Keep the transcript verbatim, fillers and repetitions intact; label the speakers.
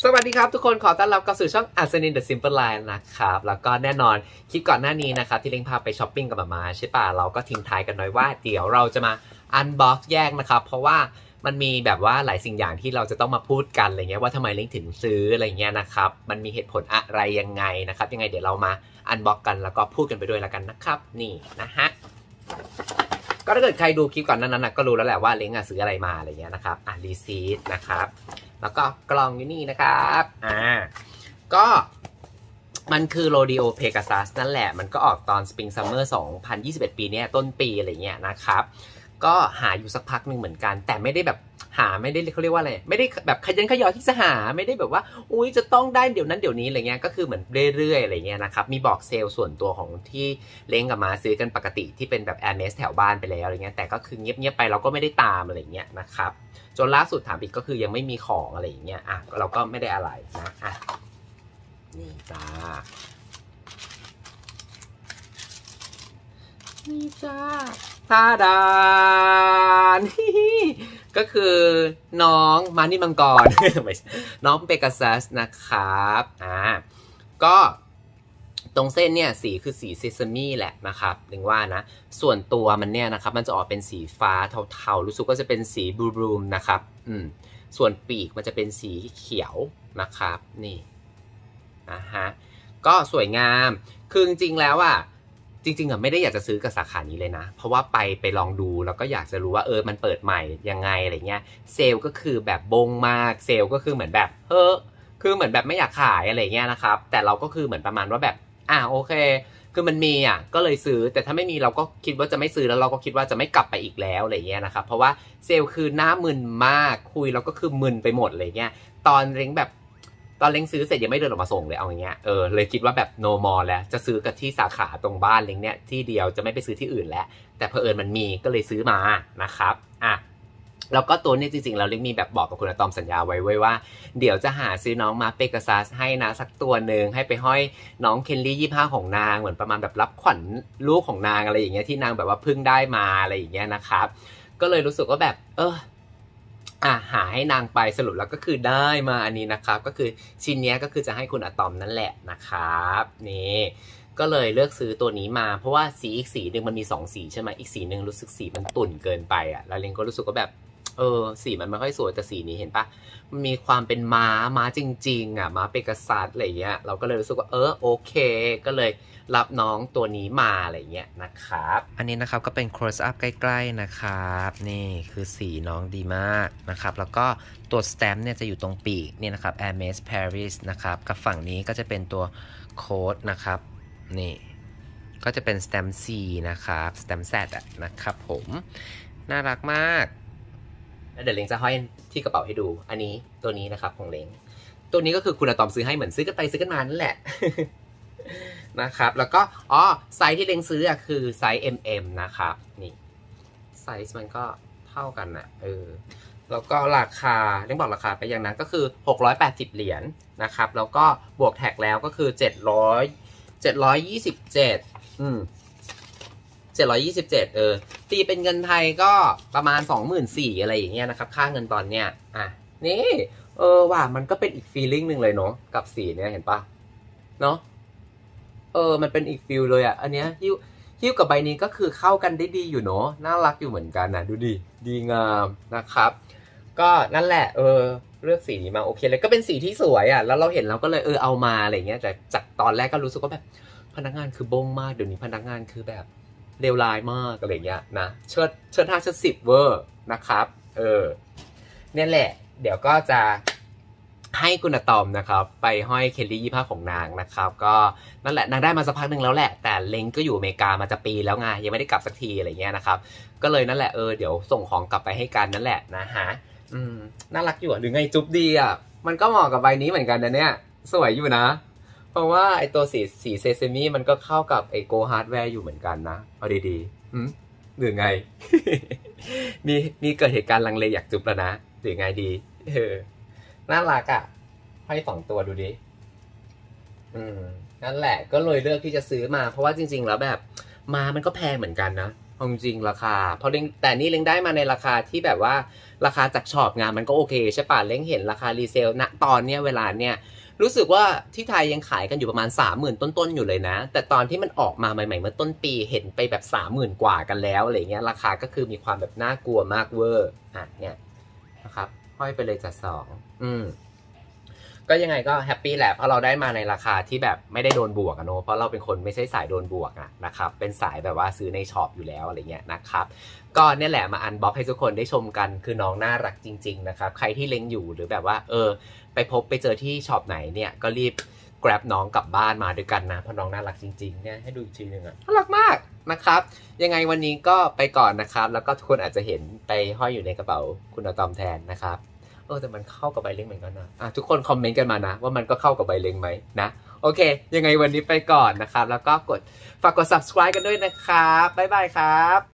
Speaker 1: สวัสดีครับทุกคนขอต้อนรับเข้าสู่ช่อง Arsenin The Simple Line นะครับแล้วก็แน่นอนคลิปก่อนหน้านี้นะครับที่เล้งพาไปช้อปปิ้งกับมาใช่ป่ะเราก็ทิ้งท้ายกันน้อยว่าเดี๋ยวเราจะมาอันบ็อกซ์แยกนะครับเพราะว่ามันมีแบบว่าหลายสิ่งอย่างที่เราจะต้องมาพูดกันอะไรเงี้ยว่าทำไมเล้งถึงซื้ออะไรเงี้ยนะครับมันมีเหตุผลอะไรยังไงนะครับยังไงเดี๋ยวเรามาอันบ็อกซ์กันแล้วก็พูดกันไปด้วยแล้วกันนะครับนี่นะฮะก็ถ้าเกิดใครดูคลิปก่อนนั้นนะก็รู้แล้วแหละว่าเล้งอะซื้ออะไรมาอะไรเงี้ยนะครับอ่ะรีซีทนะครับแล้วก็กล่องอยู่นี่นะครับอ่าก็มันคือโรดิโอเพกาซัสนั่นแหละมันก็ออกตอน Spring Summer สองพันยี่สิบเอ็ดปีนี้ต้นปีอะไรเงี้ยนะครับก็หาอยู่สักพักหนึ่งเหมือนกันแต่ไม่ได้แบบหาไม่ได้เขาเรียกว่าอะไรไม่ได้แบบขยันขยอที่จะหาไม่ได้แบบว่าอุ้ยจะต้องได้เดี๋ยวนั้นเดี๋ยวนี้อะไรเงี้ยก็คือเหมือนเรื่อยๆอะไรเงี้ยนะครับมีบอกเซลล์ส่วนตัวของที่เล้งกับมาซื้อกันปกติที่เป็นแบบ Hermes แถวบ้านไปแล้วอะไรเงี้ยแต่ก็คือเงียบๆไปเราก็ไม่ได้ตามอะไรเงี้ยนะครับจนล่าสุดถามอีกก็คือยังไม่มีของอะไรอย่างเงี้ยอ่ะเราก็ไม่ได้อะไรนะอ่ะนี่จ้านี่จ้าทาดานก็คือน้องมานี่มังกร น้องเปกาซัสนะครับอ่าก็ตรงเส้นเนี่ยสีคือสีเซซามิแหละนะครับถึงว่านะส่วนตัวมันเนี่ยนะครับมันจะออกเป็นสีฟ้าเทาๆรู้สึกว่าจะเป็นสีบลูบลูมนะครับอืมส่วนปีกมันจะเป็นสีเขียวนะครับนี่นะฮะก็สวยงามคือจริงๆแล้วอ่ะจริงๆอ่ะไม่ได้อยากจะซื้อกับสาขานี้เลยนะเพราะว่าไปไปลองดูแล้วก็อยากจะรู้ว่าเออมันเปิดใหม่ยังไงอะไรเงี้ยเซลล์ก็คือแบบบงมากเซลล์ก็คือเหมือนแบบเออคือเหมือนแบบไม่อยากขายอะไรเงี้ยนะครับแต่เราก็คือเหมือนประมาณว่าแบบอ่าโอเคคือมันมีอ่ะก็เลยซื้อแต่ถ้าไม่มีเราก็คิดว่าจะไม่ซื้อแล้วเราก็คิดว่าจะไม่กลับไปอีกแล้วอะไรเงี้ยนะครับเพราะว่าเซลล์คือหน้ามึนมากคุยแล้วก็คือมึนไปหมดอะไรเงี้ยตอนเล้งแบบตอนเล้งซื้อเสร็จยังไม่เดินออกมาส่งเลยเอาอย่างเงี้ยเออเลยคิดว่าแบบ no more แล้วจะซื้อกับที่สาขาตรงบ้านเล้งเนี้ยที่เดียวจะไม่ไปซื้อที่อื่นแล้วแต่เผอิญมันมีก็เลยซื้อมานะครับอ่ะแล้วก็ตัวนี้จริงๆเราเล้งมีแบบบอกกับคุณอะตอมสัญญาไว้ไว้ว่าเดี๋ยวจะหาซื้อน้องมาเปกาซัสให้นะสักตัวหนึ่งให้ไปห้อยน้องเคนลี่ยี่ห้าของนางเหมือนประมาณแบบรับขวัญลูกของนางอะไรอย่างเงี้ยที่นางแบบว่าเพิ่งได้มาอะไรอย่างเงี้ยนะครับก็เลยรู้สึกว่าแบบเอออ่ะหาให้นางไปสรุปแล้วก็คือได้มาอันนี้นะครับก็คือชิ้นนี้ก็คือจะให้คุณอะตอมนั่นแหละนะครับนี่ก็เลยเลือกซื้อตัวนี้มาเพราะว่าสีอีกสีหนึ่งมันมีสองสีใช่ไหมอีกสีหนึ่งรู้สึกสีมันตุ่นเกินไปอ่ะแล้วเล้งก็รู้สึกว่าแบบเออสีมันไม่ค่อยสวยแต่สีนี้เห็นปะมันมีความเป็นม้าม้าจริงๆอ่ะม้าเปกาซัสอะไรเงี้ยเราก็เลยรู้สึกว่าเออโอเคก็เลยรับน้องตัวนี้มาอะไรเงี้ยนะครับอันนี้นะครับก็เป็น close up ใกล้ๆนะครับนี่คือสีน้องดีมากนะครับแล้วก็ตัว stamp เนี่ยจะอยู่ตรงปีกเนี่ยนะครับ Hermes Paris นะครับกับฝั่งนี้ก็จะเป็นตัวโค้ดนะครับนี่ก็จะเป็น stamp C นะครับ stamp Z อ่ะนะครับผมน่ารักมากแล้วเดี๋ยวเล้งจะห้อยที่กระเป๋าให้ดูอันนี้ตัวนี้นะครับของเล้งตัวนี้ก็คือคุณอะตอมซื้อให้เหมือนซื้อกันไปซื้อกันมานั่นแหละ นะครับแล้วก็อ๋อไซส์ที่เล้งซื้ออ่ะคือไซส์ เอ็ม เอ็ม นะครับนี่ไซส์มันก็เท่ากันนะเออแล้วก็ราคาเล้งบอกราคาไปอย่างนั้นก็คือหกร้อยแปดสิบเหรียญนะครับแล้วก็บวกแท็กแล้วก็คือเจ็ดร้อยเจ็ดร้อยยี่สิบเจ็ดอืมเจ็ดร้อยยี่สิบเจ็ดเออตีเป็นเงินไทยก็ประมาณ สองหมื่นสี่พัน อะไรอย่างเงี้ยนะครับค่าเงินตอนเนี้ยอ่ะนี่เออว่ามันก็เป็นอีกฟีลลิ่งหนึ่งเลยเนาะกับสีเนี้ยเห็นปะเนาะเออมันเป็นอีกฟิลเลยอ่ะอันเนี้ยฮิ้วฮิ้วกับใบนี้ก็คือเข้ากันได้ดีอยู่เนาะน่ารักอยู่เหมือนกันนะดูดิดีงามนะครับก็นั่นแหละเออเลือกสีนี้มาโอเคเลยก็เป็นสีที่สวยอ่ะแล้วเราเห็นเราก็เลยเออเอามาอะไรเงี้ยแต่จากตอนแรกก็รู้สึกว่าแบบพนักงานคือบงมากเดี๋ยวนี้พนักงานคือแบบเลวร้ายมากอะไรเงี้ยนะเชิดเชิดห้าเชิดสิบเวอร์นะครับเออเนี่ยแหละเดี๋ยวก็จะให้คุณอะตอมนะครับไปห้อยเคลลี่ยี่ห้าของนางนะครับก็นั่นแหละนางได้มาสักพักหนึ่งแล้วแหละแต่เล้งก็อยู่อเมริกามาจะปีแล้วไงยังไม่ได้กลับสักทีอะไรเงี้ยนะครับก็เลยนั่นแหละเออเดี๋ยวส่งของกลับไปให้กันนั่นแหละนะฮะอืมน่ารักอยู่หรือไงจุ๊บดีอ่ะมันก็เหมาะกับใบนี้เหมือนกันนะเนี่ยสวยอยู่นะเพราะว่าไอตัวสีสีเซซามิมันก็เข้ากับไอโกฮาร์ดแวร์อยู่เหมือนกันนะเอาดีๆอืมหรือไง มีมีเกิดเหตุการณ์ลังเลอยากจุ๊บแล้วนะหรือไงดีเออน่ารักอ่ะให้สองตัวดูดิอืมนั่นแหละก็เลยเลือกที่จะซื้อมาเพราะว่าจริงๆแล้วแบบมามันก็แพงเหมือนกันนะจริงๆราคาเพราะเล้งแต่นี่เล้งได้มาในราคาที่แบบว่าราคาจากช็อปงานมันก็โอเคใช่ป่ะเล้งเห็นราคารีเซลณตอนเนี้ยเวลาเนี้ยรู้สึกว่าที่ไทยยังขายกันอยู่ประมาณ สามหมื่น ต้นๆอยู่เลยนะแต่ตอนที่มันออกมาใหม่ๆเมื่อต้นปีเห็นไปแบบ สามหมื่น กว่ากันแล้วอะไรเงี้ยราคาก็คือมีความแบบน่ากลัวมากเวอร์อ่ะเนี่ยนะครับห้อยไปเลยจัดสองอืมก็ยังไงก็แฮปปี้แหละเพราะเราได้มาในราคาที่แบบไม่ได้โดนบวกอะเนาะเพราะเราเป็นคนไม่ใช่สายโดนบวกอะนะครับเป็นสายแบบว่าซื้อในช็อปอยู่แล้วอะไรเงี้ยนะครับก็เนี่ยแหละมาอันบ็อกให้ทุกคนได้ชมกันคือน้องน่ารักจริงๆนะครับใครที่เล็งอยู่หรือแบบว่าเออไปพบไปเจอที่ช็อปไหนเนี่ยก็รีบ grab น้องกลับบ้านมาด้วยกันนะเพราะน้องน่ารักจริงๆเนี่ยให้ดูอีกทีนึงอะน่ารักมากนะครับยังไงวันนี้ก็ไปก่อนนะครับแล้วก็ทุกคนอาจจะเห็นไปห้อยอยู่ในกระเป๋าคุณอะตอมแทนนะครับเออแต่มันเข้ากับใบเล้งเหมือนกันนะอ่ะทุกคนคอมเมนต์กันมานะว่ามันก็เข้ากับใบเล้งไหมนะโอเคยังไงวันนี้ไปก่อนนะครับแล้วก็กดฝากกด subscribe กันด้วยนะครับบ๊ายบายครับ